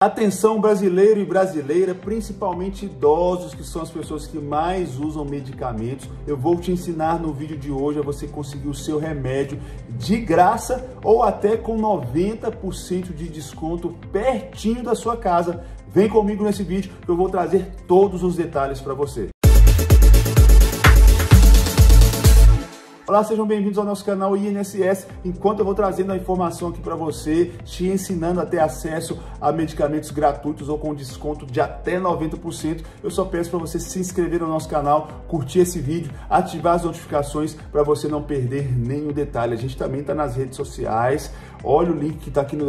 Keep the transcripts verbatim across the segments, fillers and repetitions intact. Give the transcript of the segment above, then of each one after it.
Atenção brasileiro e brasileira, principalmente idosos, que são as pessoas que mais usam medicamentos. Eu vou te ensinar no vídeo de hoje a você conseguir o seu remédio de graça ou até com noventa por cento de desconto pertinho da sua casa. Vem comigo nesse vídeo que eu vou trazer todos os detalhes para você. Olá, sejam bem-vindos ao nosso canal I N S S. Enquanto eu vou trazendo a informação aqui para você, te ensinando a ter acesso a medicamentos gratuitos ou com desconto de até noventa por cento, eu só peço para você se inscrever no nosso canal, curtir esse vídeo, ativar as notificações para você não perder nenhum detalhe. A gente também está nas redes sociais. Olha o link que está aqui no...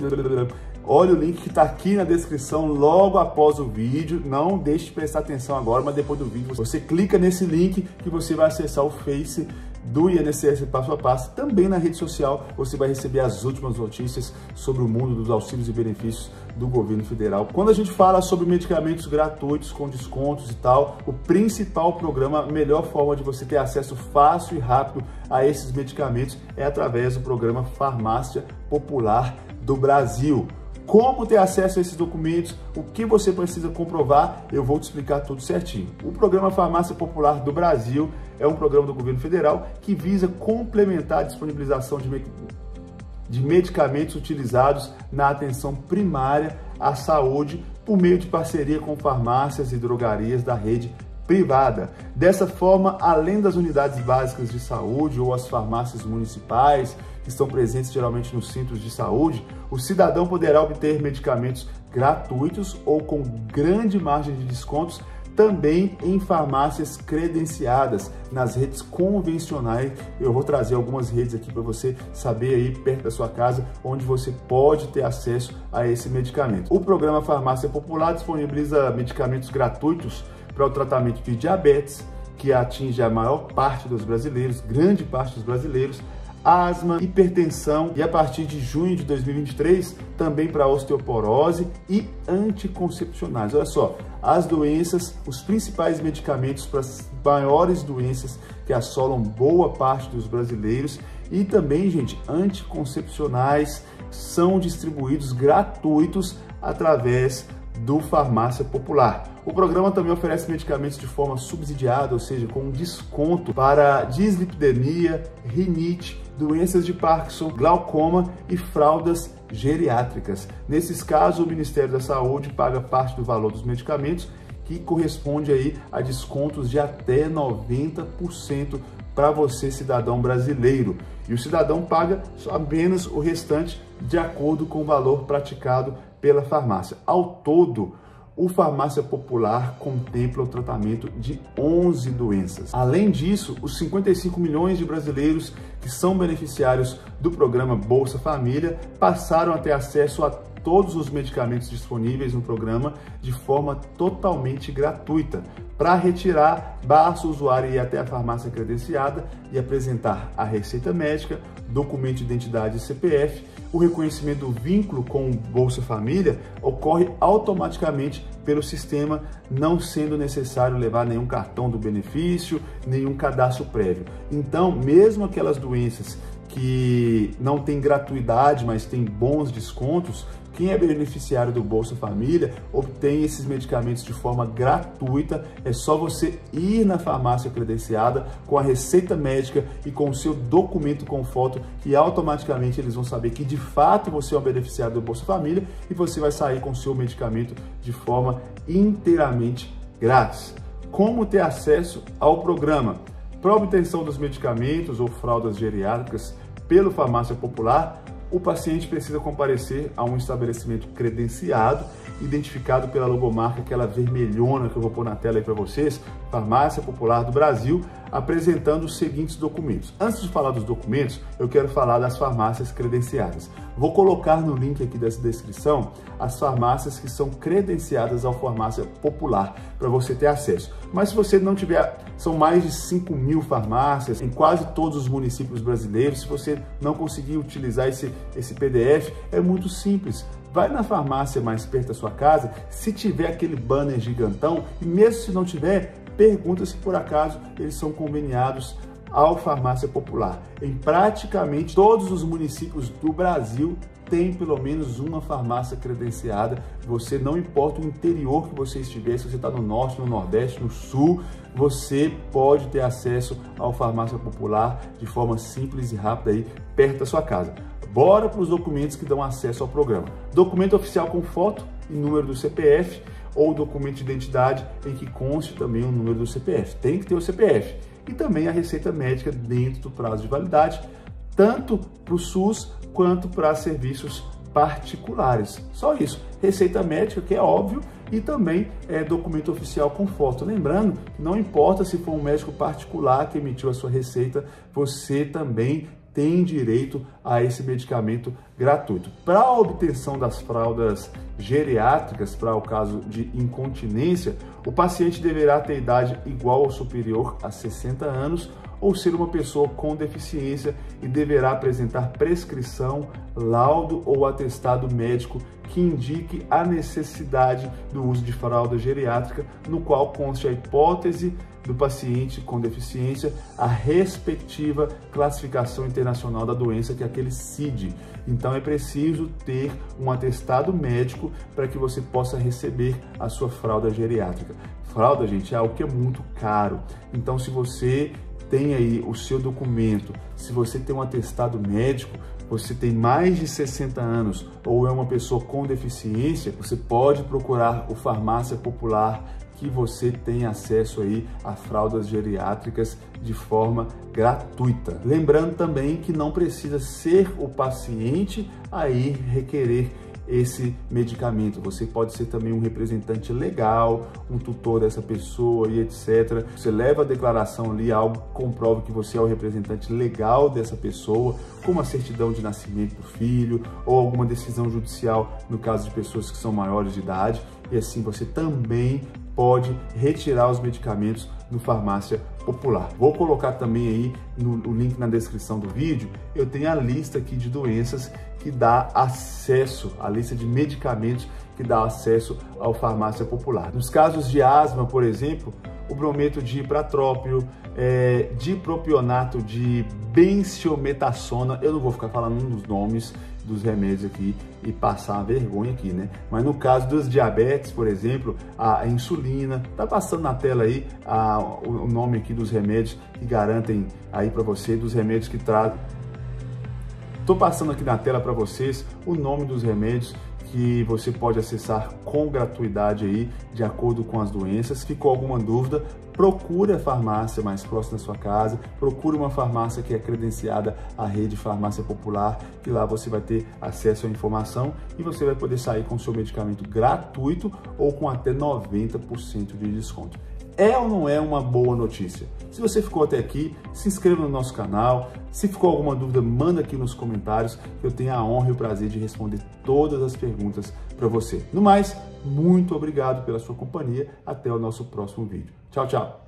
Olha o link que está aqui na descrição logo após o vídeo. Não deixe de prestar atenção agora, mas depois do vídeo você clica nesse link que você vai acessar o Face do I N S S passo a passo. Também na rede social você vai receber as últimas notícias sobre o mundo dos auxílios e benefícios do governo federal. Quando a gente fala sobre medicamentos gratuitos com descontos e tal, o principal programa, a melhor forma de você ter acesso fácil e rápido a esses medicamentos é através do programa Farmácia Popular do Brasil. Como ter acesso a esses documentos, o que você precisa comprovar, eu vou te explicar tudo certinho. O programa Farmácia Popular do Brasil é um programa do governo federal que visa complementar a disponibilização de, me de medicamentos utilizados na atenção primária à saúde por meio de parceria com farmácias e drogarias da rede privada. Dessa forma, além das unidades básicas de saúde ou as farmácias municipais, que estão presentes geralmente nos centros de saúde, o cidadão poderá obter medicamentos gratuitos ou com grande margem de descontos também em farmácias credenciadas, nas redes convencionais. Eu vou trazer algumas redes aqui para você saber aí perto da sua casa onde você pode ter acesso a esse medicamento. O programa Farmácia Popular disponibiliza medicamentos gratuitos para o tratamento de diabetes, que atinge a maior parte dos brasileiros, grande parte dos brasileiros, asma, hipertensão e a partir de junho de dois mil e vinte e três também para osteoporose e anticoncepcionais. Olha só, as doenças, os principais medicamentos para as maiores doenças que assolam boa parte dos brasileiros e também, gente, anticoncepcionais são distribuídos gratuitos através do Farmácia Popular. O programa também oferece medicamentos de forma subsidiada, ou seja, com desconto para dislipidemia, rinite, doenças de Parkinson, glaucoma e fraldas geriátricas. Nesses casos, o Ministério da Saúde paga parte do valor dos medicamentos, que corresponde aí a descontos de até noventa por cento para você, cidadão brasileiro. E o cidadão paga apenas o restante de acordo com o valor praticado pela farmácia. Ao todo, o Farmácia Popular contempla o tratamento de onze doenças. Além disso, os cinquenta e cinco milhões de brasileiros que são beneficiários do programa Bolsa Família passaram a ter acesso a todos os medicamentos disponíveis no programa de forma totalmente gratuita. Para retirar, basta o usuário ir até a farmácia credenciada e apresentar a receita médica, documento de identidade e C P F. O reconhecimento do vínculo com o Bolsa Família ocorre automaticamente pelo sistema, não sendo necessário levar nenhum cartão do benefício, nenhum cadastro prévio. Então, mesmo aquelas doenças que não têm gratuidade, mas têm bons descontos, quem é beneficiário do Bolsa Família obtém esses medicamentos de forma gratuita. É só você ir na farmácia credenciada com a receita médica e com o seu documento com foto e automaticamente eles vão saber que de fato você é um beneficiário do Bolsa Família e você vai sair com o seu medicamento de forma inteiramente grátis. Como ter acesso ao programa? Para obtenção dos medicamentos ou fraldas geriátricas pelo Farmácia Popular, o paciente precisa comparecer a um estabelecimento credenciado, identificado pela logomarca, aquela vermelhona que eu vou pôr na tela aí para vocês, Farmácia Popular do Brasil, apresentando os seguintes documentos. Antes de falar dos documentos, eu quero falar das farmácias credenciadas. Vou colocar no link aqui dessa descrição as farmácias que são credenciadas ao Farmácia Popular, para você ter acesso. Mas se você não tiver, são mais de cinco mil farmácias em quase todos os municípios brasileiros. Se você não conseguir utilizar esse, esse P D F, é muito simples. Vai na farmácia mais perto da sua casa, se tiver aquele banner gigantão, e mesmo se não tiver, pergunta se por acaso eles são conveniados ao Farmácia Popular. Em praticamente todos os municípios do Brasil tem pelo menos uma farmácia credenciada. Você, não importa o interior que você estiver, se você está no norte, no nordeste, no sul, você pode ter acesso ao Farmácia Popular de forma simples e rápida aí, perto da sua casa. Bora para os documentos que dão acesso ao programa. Documento oficial com foto e número do C P F, ou documento de identidade em que conste também o número do C P F. Tem que ter o C P F. E também a receita médica dentro do prazo de validade, tanto para o SUS quanto para serviços particulares. Só isso. Receita médica, que é óbvio, e também é documento oficial com foto. Lembrando que não importa se for um médico particular que emitiu a sua receita, você também tem direito a esse medicamento gratuito. Para a obtenção das fraldas geriátricas, para o caso de incontinência, o paciente deverá ter idade igual ou superior a sessenta anos ou ser uma pessoa com deficiência e deverá apresentar prescrição, laudo ou atestado médico que indique a necessidade do uso de fralda geriátrica, no qual conste a hipótese do paciente com deficiência, a respectiva classificação internacional da doença, que é aquele C I D. Então é preciso ter um atestado médico para que você possa receber a sua fralda geriátrica. Fralda, gente, é algo que é muito caro. Então, se você tem aí o seu documento, se você tem um atestado médico, você tem mais de sessenta anos ou é uma pessoa com deficiência, você pode procurar o Farmácia Popular, que você tem acesso aí a fraldas geriátricas de forma gratuita. Lembrando também que não precisa ser o paciente a ir requerer esse medicamento. Você pode ser também um representante legal, um tutor dessa pessoa e etcétera. Você leva a declaração ali, algo que comprove que você é o representante legal dessa pessoa, como a certidão de nascimento do filho ou alguma decisão judicial no caso de pessoas que são maiores de idade, e assim você também pode retirar os medicamentos no Farmácia Popular. Vou colocar também aí no, o link na descrição do vídeo. Eu tenho a lista aqui de doenças que dá acesso, a lista de medicamentos que dá acesso ao Farmácia Popular. Nos casos de asma, por exemplo, o brometo de ipratrópio, é, dipropionato de benciometasona, eu não vou ficar falando um dos nomes dos remédios aqui e passar a vergonha aqui, né? Mas no caso dos diabetes, por exemplo, a insulina, tá passando na tela aí a, o nome aqui dos remédios que garantem aí para você, dos remédios que trazem. Tô passando aqui na tela para vocês o nome dos remédios que você pode acessar com gratuidade aí, de acordo com as doenças. Ficou alguma dúvida? Procure a farmácia mais próxima da sua casa, procure uma farmácia que é credenciada à rede Farmácia Popular, que lá você vai ter acesso à informação e você vai poder sair com o seu medicamento gratuito ou com até noventa por cento de desconto. É ou não é uma boa notícia? Se você ficou até aqui, se inscreva no nosso canal. Se ficou alguma dúvida, manda aqui nos comentários. Eu tenho a honra e o prazer de responder todas as perguntas para você. No mais, muito obrigado pela sua companhia. Até o nosso próximo vídeo. Tchau, tchau!